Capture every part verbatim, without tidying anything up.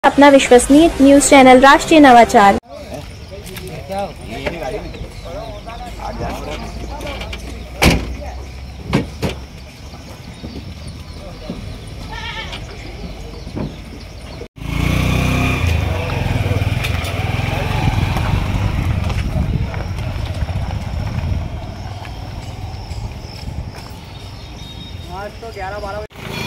अपना विश्वसनीय news channel राष्ट्रीय नवाचार। आज तो ग्यारह बारह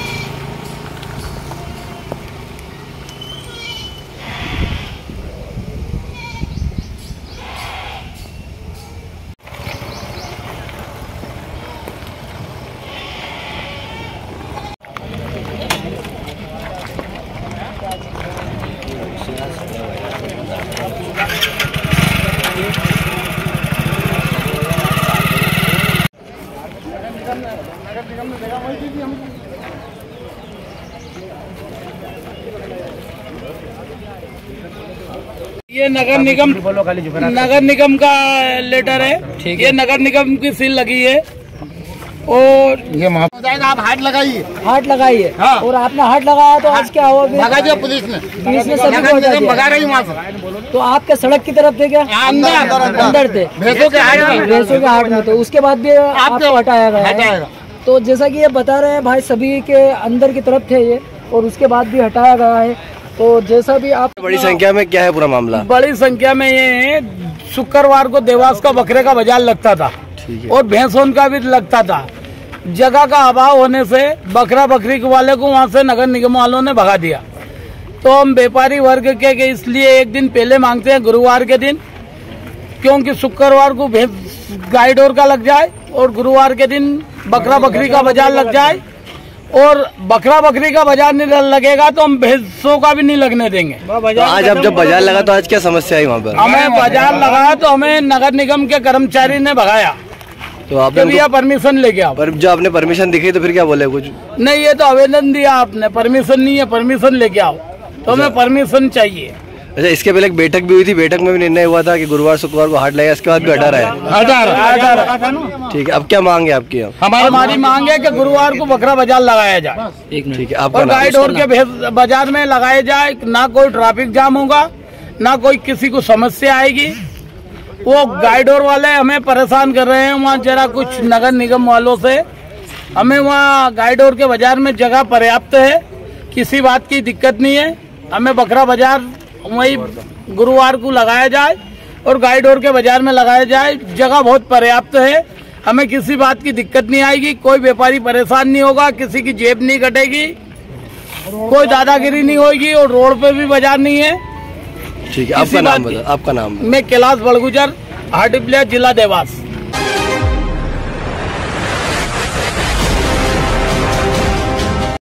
ये नगर निगम नगर निगम का लेटर है। ये नगर निगम की सील लगी है और ये आप हाथ लगाइए हाथ लगाइए। हाँ। और आपने हाथ लगाया तो आज क्या हुआ? भगा दिया पुलिस ने पुलिस ने सभी को हटा दिया। भगा रही वहाँ से। तो आपके सड़क की तरफ थे क्या? अंदर अंदर थे, भैंसों के हाथ में भैंसों के हाथ में। तो उसके बाद भी आपको हटाया गया है। तो जैसा कि ये बता रहे हैं भाई, सभी के अंदर की तरफ थे ये और उसके बाद भी हटाया गया है। तो जैसा भी आप बड़ी संख्या में क्या है पूरा मामला? बड़ी संख्या में ये है, शुक्रवार को देवास का बकरे का बाजार लगता था और भैंसों का भी लगता था। जगह का अभाव होने से बकरा बकरी वाले को वहाँ से नगर निगम वालों ने भगा दिया। तो हम व्यापारी वर्ग के, के इसलिए एक दिन पहले मांगते हैं, गुरुवार के दिन, क्योंकि शुक्रवार को गाय डोर का लग जाए और गुरुवार के दिन बकरा बकरी का बाजार लग जाए। और बकरा बकरी का बाजार नहीं लगेगा तो हम भैंसों का भी नहीं लगने देंगे। तो आज अब जब बाजार लगा तो आज क्या समस्या आई वहाँ पर? हमें बाजार लगा तो हमें नगर निगम के कर्मचारी ने भगाया। तो आपने भैया परमिशन लेके आओ। पर जब आपने परमिशन दिखाई तो फिर क्या बोले? कुछ नहीं, ये तो आवेदन दिया आपने, परमिशन नहीं है, परमिशन लेके आओ। तो हमें परमिशन चाहिए। अच्छा, इसके पहले एक बैठक भी हुई थी, बैठक में भी निर्णय हुआ था कि गुरुवार शुक्रवार को हाट लगेगा, इसके बाद भी हटा रहा है। हटा रहा। ठीक है, अब क्या मांग है आपकी? हमारी हमारी मांग है कि गुरुवार को बकरा बाजार लगाया जाए। ठीक है, आपका और गाय डोर के बाजार में लगाया जाए। ना कोई ट्रैफिक जाम होगा, ना कोई किसी को समस्या आएगी। वो गाय डोर वाले हमें परेशान कर रहे हैं वहाँ जरा कुछ नगर निगम वालों से। हमें वहाँ गाय डोर के बाजार में जगह पर्याप्त है, किसी बात की दिक्कत नहीं है। हमें बकरा बाजार वही गुरुवार को लगाया जाए और गाय डोर के बाजार में लगाया जाए। जगह बहुत पर्याप्त है, हमें किसी बात की दिक्कत नहीं आएगी। कोई व्यापारी परेशान नहीं होगा, किसी की जेब नहीं कटेगी, कोई दादागिरी नहीं होगी और रोड पे भी बाजार नहीं है। ठीक है, आपका नाम बताओ। आपका नाम? मैं कैलाश बड़गुजर, हाटीप्लेयर, जिला देवास।